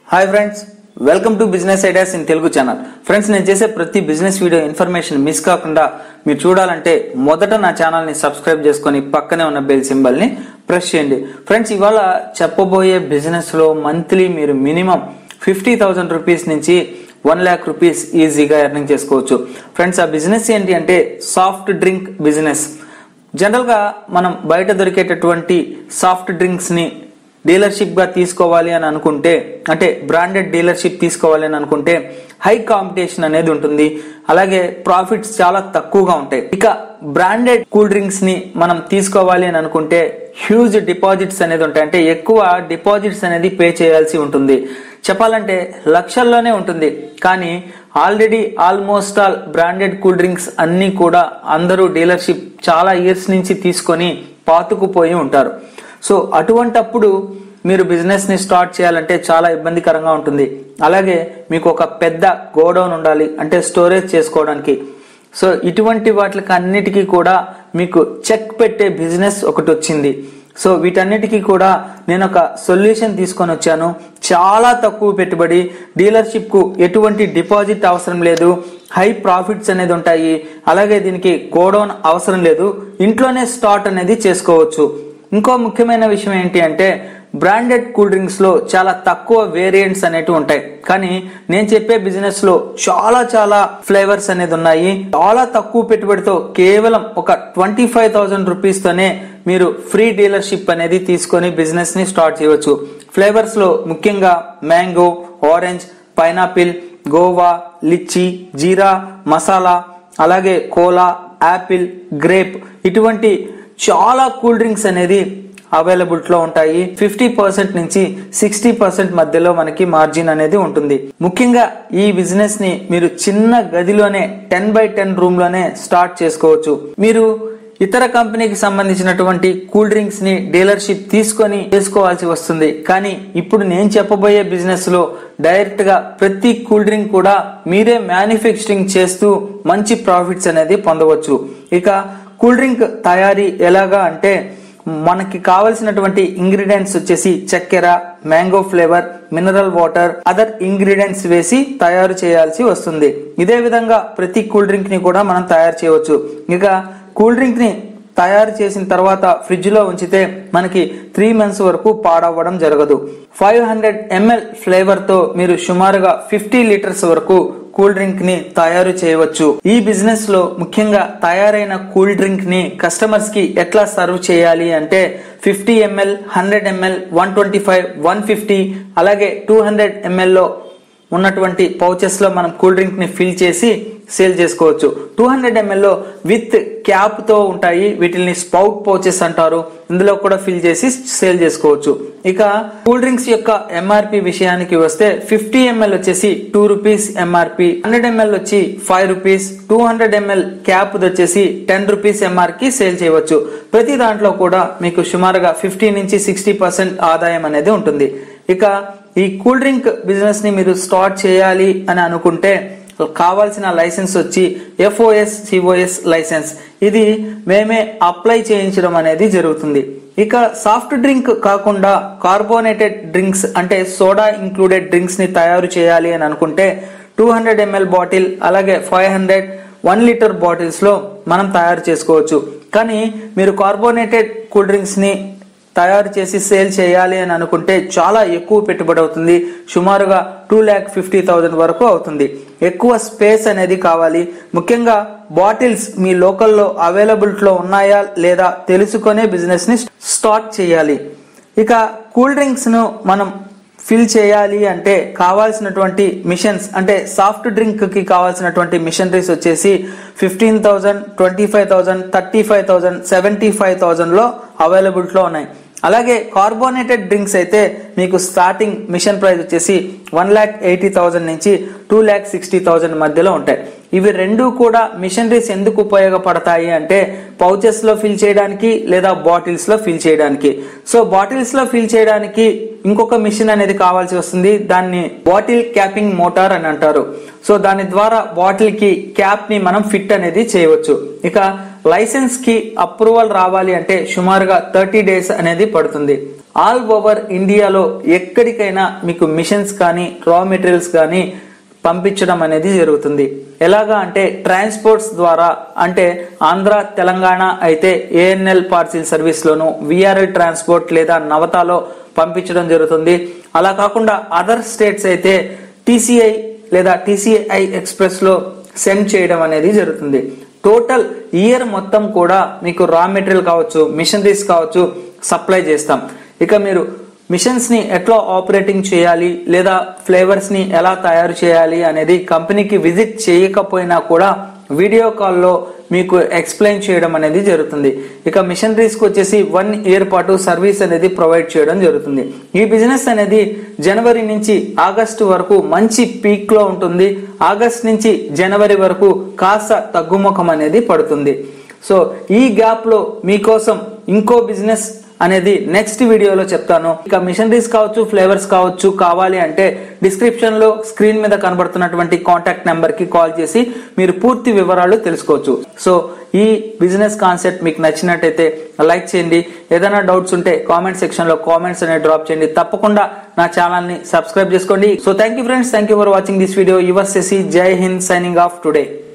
Hi friends, welcome to business ideas in Telugu channel. Friends, నేను చేసే ప్రతి బిజినెస్ వీడియో ఇన్ఫర్మేషన్ మిస్ కాకుండా మీరు చూడాలంటే మొదట నా ఛానల్ని సబ్స్క్రైబ్ చేసుకొని పక్కనే ఉన్న బెల్ సింబల్ని ప్రెస్ చేయండి. ఫ్రెండ్స్, ఇవాళ చెప్పబోయే బిజినెస్లో మంత్లీ మీరు మినిమం 50,000 రూపీస్ నుంచి 1 lakh రూపీస్ ఈజీగా ఎర్నింగ్ చేసుకోవచ్చు. ఫ్రెండ్స్, ఆ బిజినెస్ ఏంటి అంటే సాఫ్ట్ డ్రింక్ బిజినెస్. జనరల్గా మనం బయట దొరికేటటువంటి సాఫ్ట్ డ్రింక్స్ని డీలర్షిప్ గా తీసుకోవాలి అని అనుకుంటే, అంటే బ్రాండెడ్ డీలర్షిప్ తీసుకోవాలి అని అనుకుంటే హై కాంపిటీషన్ అనేది ఉంటుంది. అలాగే ప్రాఫిట్స్ చాలా తక్కువగా ఉంటాయి. ఇక బ్రాండెడ్ కూల్ డ్రింక్స్ ని మనం తీసుకోవాలి అని అనుకుంటే హ్యూజ్ డిపాజిట్స్ అనేది ఉంటాయి. అంటే ఎక్కువ డిపాజిట్స్ అనేది పే చేయాల్సి ఉంటుంది. చెప్పాలంటే లక్షల్లోనే ఉంటుంది. కానీ already almost all branded cool drinks అన్ని కూడా అందరూ డీలర్షిప్ చాలా ఇయర్స్ నుంచి తీసుకొని పాతుకుపోయి ఉంటారు. సో అటువంటప్పుడు మీరు బిజినెస్ ని స్టార్ట్ చేయాలంటే చాలా ఇబ్బందికరంగా ఉంటుంది. అలాగే మీకు ఒక పెద్ద గోడౌన్ ఉండాలి, అంటే స్టోరేజ్ చేసుకోవడానికి. సో ఇటువంటి వాటికి అన్నిటికీ కూడా మీకు చెక్ పెట్టే బిజినెస్ ఒకటి వచ్చింది. సో వీటన్నిటికీ కూడా నేను ఒక సొల్యూషన్ తీసుకొని వచ్చాను. చాలా తక్కువ పెట్టుబడి, డీలర్షిప్ కు ఎటువంటి డిపాజిట్ అవసరం లేదు, హై ప్రాఫిట్స్ అనేది ఉంటాయి. అలాగే దీనికి గోడౌన్ అవసరం లేదు, ఇంట్లోనే స్టార్ట్ అనేది చేసుకోవచ్చు. ఇంకో ముఖ్యమైన విషయం ఏంటి అంటే బ్రాండెడ్ కూల్ డ్రింక్స్ లో చాలా తక్కువ వేరియంట్స్ అనేవి ఉంటాయి. కానీ నేను చెప్పే బిజినెస్ లో చాలా ఫ్లేవర్స్ అనేది ఉన్నాయి. చాలా తక్కువ పెట్టుబడితో కేవలం ఒక 25,000 రూపీస్ తోనే మీరు ఫ్రీ డీలర్షిప్ అనేది తీసుకొని బిజినెస్ ని స్టార్ట్ చేయవచ్చు. ఫ్లేవర్స్ లో ముఖ్యంగా mango, orange, pineapple, guava, litchi, jeera, masala, అలాగే కోలా, యాపిల్, గ్రేప్, ఇటువంటి చాలా కూల్ డ్రింక్స్ అనేది అవైలబిలిటీలో ఉంటాయి. 50% నుంచి 60% మధ్యలో మనకి మార్జిన్ అనేది ఉంటుంది. ముఖ్యంగా ఈ బిజినెస్ ని మీరు చిన్న గదిలోనే 10x10 రూమ్ లోనే స్టార్ట్ చేసుకోవచ్చు. మీరు ఇతర కంపెనీకి సంబంధించినటువంటి కూల్ డ్రింక్స్ ని డీలర్షిప్ తీసుకొని చేసుకోవాల్సి వస్తుంది. కానీ ఇప్పుడు నేను చెప్పబోయే బిజినెస్ లో డైరెక్ట్ గా ప్రతి కూల్ డ్రింక్ కూడా మీరే మ్యానుఫ్యాక్చరింగ్ చేస్తూ మంచి ప్రాఫిట్స్ అనేది పొందవచ్చు. ఇక కూల్ డ్రింక్ తయారీ ఎలాగా అంటే మనకి కావలసినటువంటి ఇంగ్రీడియంట్స్ వచ్చేసి చక్కెర, mango flavour, mineral water, other ingredients వేసి తయారు చేయాల్సి వస్తుంది. ఇదే విధంగా ప్రతి కూల్ డ్రింక్ ని కూడా మనం తయారు చేయవచ్చు. ఇక కూల్ డ్రింక్ ని తయారు చేసిన తర్వాత ఫ్రిడ్జ్ లో ఉంచితే మనకి 3 months వరకు పాడవ్వడం జరగదు. 500 ml ఫ్లేవర్ తో మీరు సుమారుగా 50 లీటర్స్ వరకు కూల్ డ్రింక్ ని తయారు చేయవచ్చు. ఈ బిజినెస్ లో ముఖ్యంగా తయారైన కూల్ డ్రింక్ ని కస్టమర్స్ కి ఎట్లా సర్వ్ చేయాలి అంటే 50 ml, 100 ml, 125, 150, అలాగే 200 ml లో ఉన్నటువంటి పౌచెస్ లో మనం కూల్ డ్రింక్ ని ఫిల్ చేసి సేల్ చేసుకోవచ్చు. 200 ml లో విత్ క్యాప్ తో ఉంటాయి, వీటిని స్పౌట్ పౌచెస్ అంటారు. ఇందులో కూడా ఫిల్ చేసి సేల్ చేసుకోవచ్చు. ఇక కూల్ డ్రింక్స్ యొక్క ఎంఆర్పి విషయానికి వస్తే 50 ml వచ్చేసి 2 రూపీస్ ఎంఆర్పి, 100 ml వచ్చి 5 రూపీస్, 200 ml క్యాప్ వచ్చేసి 10 రూపీస్ ఎంఆర్కి సేల్ చేయవచ్చు. ప్రతి దాంట్లో కూడా మీకు సుమారుగా 50 నుంచి 60% ఆదాయం అనేది ఉంటుంది. ఇక ఈ కూల్ డ్రింక్ బిజినెస్ ని మీరు స్టార్ట్ చేయాలి అని అనుకుంటే కావాల్సిన లైసెన్స్ వచ్చి FOS COS లైసెన్స్. ఇది మేమే అప్లై చేయించడం అనేది జరుగుతుంది. ఇక సాఫ్ట్ డ్రింక్ కాకుండా కార్బోనేటెడ్ డ్రింక్స్ అంటే సోడా ఇంక్లూడెడ్ డ్రింక్స్ ని తయారు చేయాలి అని అనుకుంటే 200 ml బాటిల్, అలాగే 500 1 లీటర్ బాటిల్స్ లో మనం తయారు చేసుకోవచ్చు. కానీ మీరు కార్బోనేటెడ్ కూల్ డ్రింక్స్ ని తయారు చేసి సేల్ చేయాలి అని అనుకుంటే చాలా ఎక్కువ పెట్టుబడి అవుతుంది. సుమారుగా 2,50,000 వరకు అవుతుంది. ఎక్కువ స్పేస్ అనేది కావాలి. ముఖ్యంగా బాటిల్స్ మీ లోకల్లో అవైలబిలిటీలో ఉన్నాయా లేదా తెలుసుకునే బిజినెస్ ని స్టార్ట్ చేయాలి. ఇక కూల్ డ్రింక్స్ ను మనం ఫిల్ చేయాలి అంటే కావాల్సినటువంటి మిషన్స్, అంటే సాఫ్ట్ డ్రింక్ కి కావాల్సినటువంటి మిషనరీస్ వచ్చేసి 15,000, 25,000, 35,000, 75,000 లో అవైలబిలిటీలో ఉన్నాయి. అలాగే కార్బోనేటెడ్ డ్రింక్స్ అయితే మీకు స్టార్టింగ్ మిషన్ ప్రైస్ వచ్చేసి 1,80,000 నుంచి 2,60,000 మధ్యలో ఉంటాయి. ఇవి రెండు కూడా మిషనరీస్ ఎందుకు ఉపయోగపడతాయి అంటే పౌచెస్ లో ఫిల్ చేయడానికి లేదా బాటిల్స్ లో ఫిల్ చేయడానికి. సో బాటిల్స్ లో ఫిల్ చేయడానికి ఇంకొక మిషన్ అనేది కావాల్సి వస్తుంది. దాన్ని బాటిల్ క్యాపింగ్ మోటార్ అని అంటారు. సో దాని ద్వారా బాటిల్ కి క్యాప్ ని మనం ఫిట్ అనేది చేయవచ్చు. ఇక లైసెన్స్ కి అప్రూవల్ రావాలి అంటే సుమారుగా 30 days అనేది పడుతుంది. ఆల్ ఓవర్ ఇండియాలో ఎక్కడికైనా మీకు మిషన్స్ కానీ రా మెటీరియల్స్ కానీ పంపించడం అనేది జరుగుతుంది. ఎలాగా అంటే ట్రాన్స్పోర్ట్స్ ద్వారా, అంటే ఆంధ్ర తెలంగాణ అయితే ఏఎన్ఎల్ పార్సిల్ సర్వీస్ లోను, విఆర్ఎల్ ట్రాన్స్పోర్ట్ లేదా నవతాలో పంపించడం జరుగుతుంది. అలా కాకుండా అదర్ స్టేట్స్ అయితే టీసీఐ లేదా టీసీఐ ఎక్స్ప్రెస్ లో సెండ్ చేయడం అనేది జరుగుతుంది. టోటల్ ఇయర్ మొత్తం కూడా మీకు రా మెటీరియల్ కావచ్చు, మిషనరీస్ కావచ్చు సప్లై చేస్తాం. ఇక మీరు మిషన్స్ ని ఎట్లా ఆపరేటింగ్ చేయాలి లేదా ఫ్లేవర్స్ ని ఎలా తయారు చేయాలి అనేది కంపెనీకి విజిట్ చేయకపోయినా కూడా వీడియో కాల్లో మీకు ఎక్స్ప్లెయిన్ చేయడం అనేది జరుగుతుంది. ఇక మిషనరీస్ కు వచ్చేసి 1 ఇయర్ పాటు సర్వీస్ అనేది ప్రొవైడ్ చేయడం జరుగుతుంది. ఈ బిజినెస్ అనేది జనవరి నుంచి ఆగస్టు వరకు మంచి పీక్ లో ఉంటుంది. ఆగస్ట్ నుంచి జనవరి వరకు కాస్త తగ్గుముఖం అనేది పడుతుంది. సో ఈ గ్యాప్ లో మీకోసం ఇంకో బిజినెస్ అనేది నెక్స్ట్ వీడియోలో చెప్తాను. ఇక మిషనరీస్ కావచ్చు, ఫ్లేవర్స్ కావచ్చు కావాలి అంటే డిస్క్రిప్షన్ లో స్క్రీన్ మీద కనబడుతున్నటువంటి కాంటాక్ట్ నెంబర్ కి కాల్ చేసి మీరు పూర్తి వివరాలు తెలుసుకోవచ్చు. సో ఈ బిజినెస్ కాన్సెప్ట్ మీకు నచ్చినట్టయితే లైక్ చేయండి. ఏదైనా డౌట్స్ ఉంటే కామెంట్ సెక్షన్ లో కామెంట్స్ అనేది డ్రాప్ చేయండి. తప్పకుండా నా ఛానల్ ని సబ్స్క్రైబ్ చేసుకోండి. So thank you friends, thank you for watching this video. Your Shashi, Jai Hind, signing off today.